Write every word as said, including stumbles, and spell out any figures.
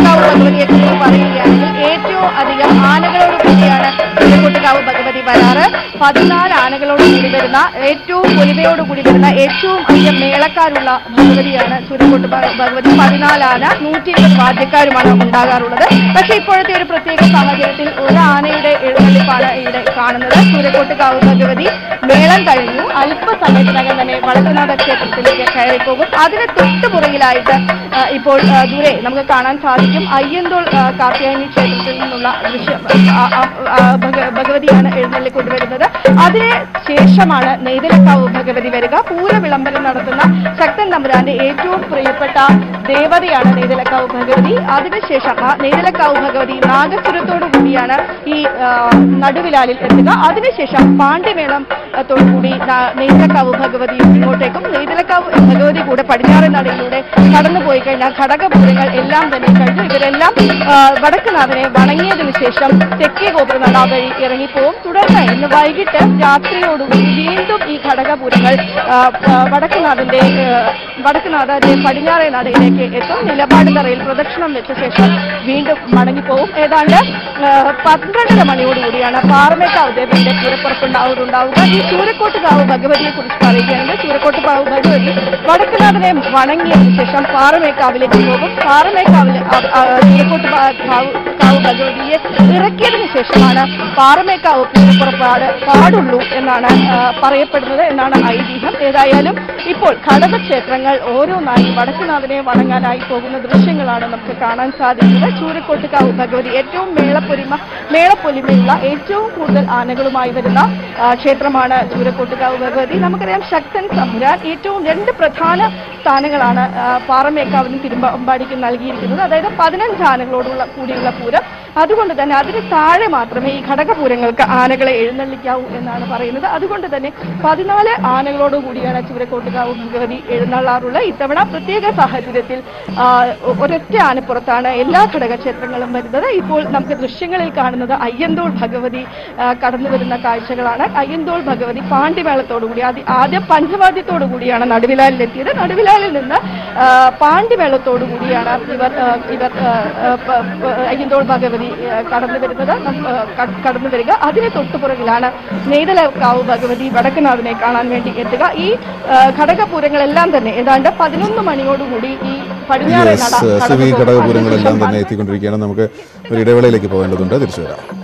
ചൂരക്കോട്ടുകാവ് ഭഗവതിയെ കുറിച്ച് പറയുകയാണെങ്കിൽ ഏറ്റവും അധികം ആനകളോട് കൂടിയാണ് ചൂരക്കോട്ടുകാവ് ഭഗവതി വരാറ്. പതിനാല് ആനകളോട് കൂടി വരുന്ന ഏറ്റവും പൊലിമയോട് കൂടി വരുന്ന ഏറ്റവും അധികം മേളക്കാരുള്ള ഭഗവതിയാണ് ചൂരക്കോട്ട് ഭഗവതി. പതിനാല് ആന നൂറ്റി ഇരുപത് വാദ്യക്കാരുമാണ് ഉണ്ടാകാറുള്ളത്. പക്ഷേ ഇപ്പോഴത്തെ ഒരു പ്രത്യേക സാഹചര്യത്തിൽ ഒരു ആനയുടെ എഴുന്നള്ളിപ്പാണ് ഇവിടെ കാണുന്നത്. ചൂരക്കോട്ടുകാവ് ഭഗവതി മേളം കഴിഞ്ഞു അല്പസമയത്തിനകം തന്നെ വടക്കുംനാഥ ക്ഷേത്രത്തിലേക്ക് കയറിപ്പോകും. അതിന് തൊട്ടുപുറകിലായിട്ട് ഇപ്പോൾ ദൂരെ നമുക്ക് കാണാൻ സാധിക്കും അയ്യന്തോൾ കാർത്യായനി ക്ഷേത്രത്തിൽ നിന്നുള്ള ദൃശ്യം ഭഗവതിയാണ് എഴുന്നള്ളിക്കൊണ്ടുവരുന്നത്. അതിന് ശേഷമാണ് നെയ്തലക്കാവ് ഭഗവതി വരിക. പൂര വിളംബരം നടത്തുന്ന ശക്തൻ തമ്പുരാന്റെ ഏറ്റവും പ്രിയപ്പെട്ട ദേവതയാണ് നെയ്തലക്കാവ് ഭഗവതി. അതിനുശേഷം ആ നെയ്തലക്കാവ് ഭഗവതി നാഗസ്വരത്തോടു കൂടിയാണ് ഈ നടുവിലാലിൽ എത്തുക. അതിനുശേഷം പാണ്ഡ്യമേളം ത്തോടുകൂടി നെയ്തലക്കാവ് ഭഗവതി ഇങ്ങോട്ടേക്കും നെയ്തലക്കാവ് ഭഗവതി കൂടെ പടിഞ്ഞാറൻ നടയിലൂടെ കടന്നുപോയി കഴിഞ്ഞാൽ ഘടകപൂരങ്ങൾ എല്ലാം തന്നെ കഴിഞ്ഞു. ഇവരെല്ലാം വടക്കുനാഥനെ വണങ്ങിയതിനു ശേഷം തെക്കേ ഗോപുര നട വഴി ഇറങ്ങിപ്പോവും. തുടർന്ന് ഇന്ന് വൈകിട്ട് രാത്രിയോടുകൂടി വീണ്ടും ഈ ഘടകപൂരങ്ങൾ വടക്കുനാഥന്റെ വടക്കുനാഥന്റെ പടിഞ്ഞാറേ നടയിലേക്ക് എത്തും. നിലപാട് തറയിൽ പ്രദക്ഷിണം വെച്ച ശേഷം വീണ്ടും മടങ്ങിപ്പോവും. ഏതാണ്ട് പന്ത്രണ്ടര മണിയോടുകൂടിയാണ് പാറമേക്കാവ് ദേവന്റെ പൂരപ്പുറപ്പുണ്ടാവുക. ഈ ചൂരക്കോട്ടുകാവ് ഭഗവതിയെ കുറിച്ച് പറയുകയാണെങ്കിൽ ചൂരക്കോട്ടുകാവ് ഭഗവതി വടക്കുനാഥനെ വണങ്ങിയതിനു ശേഷം പാറമേക്കാവിലേക്ക് പോകും. പാറമേക്കാവിൽ ചൂരക്കോട്ടുകാവ് ഭഗവതിയെ ഇറക്കിയതിനു ശേഷമാണ് പാറമേക്കാവ് പൂരപ്പുറപ്പാട് പാടുള്ളൂ എന്നാണ് പറയപ്പെടുന്നത് എന്നാണ് ഐതിഹ്യം. ഏതായാലും ഇപ്പോൾ ഘടകക്ഷേത്രങ്ങൾ ഓരോന്നായി വടക്കുനാഥനെ വണങ്ങാനായി പോകുന്ന ദൃശ്യങ്ങളാണ് നമുക്ക് കാണാൻ സാധിക്കുന്നത്. ചൂരക്കോട്ടുകാവ് ഭഗവതി ഏറ്റവും മേളപ്പൊലിമ മേളപ്പൊലിമയുള്ള ഏറ്റവും കൂടുതൽ ആനകളുമായി വരുന്ന ക്ഷേത്രമാണ് ചൂരക്കോട്ടുകാവ് ഭഗവതി. നമുക്കറിയാം ശക്തൻ തമ്പുരാൻ ഏറ്റവും രണ്ട് പ്രധാന സ്ഥാനങ്ങളാണ് പാറമേക്കാവിനും തിരുവമ്പാടിക്കും നൽകിയിരിക്കുന്നത്. അതായത് പതിനഞ്ച് ആനകളോടുള്ള കൂടിയുള്ള പൂരം. അതുകൊണ്ട് തന്നെ അതിന് താഴെ മാത്രമേ ഈ ഘടകപൂരങ്ങൾക്ക് ആനകളെ എഴുന്നള്ളിക്കാവൂ എന്നാണ് പറയുന്നത്. അതുകൊണ്ട് തന്നെ പതിനാല് ആനകളോട് കൂടിയാണ് ചൂരക്കോട്ടുകാവ് ഭഗവതി എഴുന്നള്ളാറുള്ളത്. ഇത്തവണ പ്രത്യേക സാഹചര്യത്തിൽ ഒരൊറ്റ ആനപ്പുറത്താണ് എല്ലാ ഘടകക്ഷേത്രങ്ങളും വരുന്നത്. ഇപ്പോൾ നമുക്ക് ദൃശ്യങ്ങളിൽ കാണുന്നത് അയ്യന്തോൾ ഭഗവതി കടന്നു വരുന്ന കാഴ്ചകളാണ്. അയ്യന്തോൾ ഭഗവതി പാണ്ഡ്യമേളത്തോടുകൂടി ആദ്യം പഞ്ചവാദ്യത്തോടു കൂടിയാണ് നടുവിലാലിലെത്തിയത്. നടുവിലാലിൽ നിന്ന് പാണ്ഡ്യമേളത്തോടു കൂടിയാണ് ഇവർ ഇവർ അയ്യന്തോൾ ഭഗവതി കടന്നു വരുന്നത് കടന്നു വരിക. അതിന് തൊട്ടുപുറകിലാണ് നെയ്തലക്കാവ് ഭഗവതി വടക്കുനാഥനെ കാണാൻ വേണ്ടി എത്തുക. ഈ ഘടകപൂരങ്ങളെല്ലാം തന്നെ ഏതാണ്ട് പതിനൊന്ന് മണിയോടുകൂടി ഈ പടിഞ്ഞാറേ നട ഘടകപൂരങ്ങളെല്ലാം തന്നെ എത്തിക്കൊണ്ടിരിക്കുകയാണ്. നമുക്ക് ഒരു ഇടവേളയിലേക്ക് പോകേണ്ടതുണ്ട്. തിരിച്ചു വരാം.